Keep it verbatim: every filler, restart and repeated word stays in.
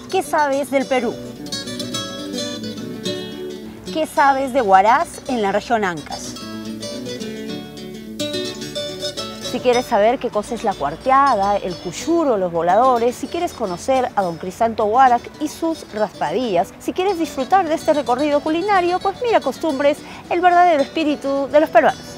¿Qué sabes del Perú? ¿Qué sabes de Huaraz en la región Ancash? Si quieres saber qué cosa es la cuarteada, el cuyuro, los voladores, si quieres conocer a don Crisanto Huarac y sus raspadillas, si quieres disfrutar de este recorrido culinario, pues mira Costumbres, el verdadero espíritu de los peruanos.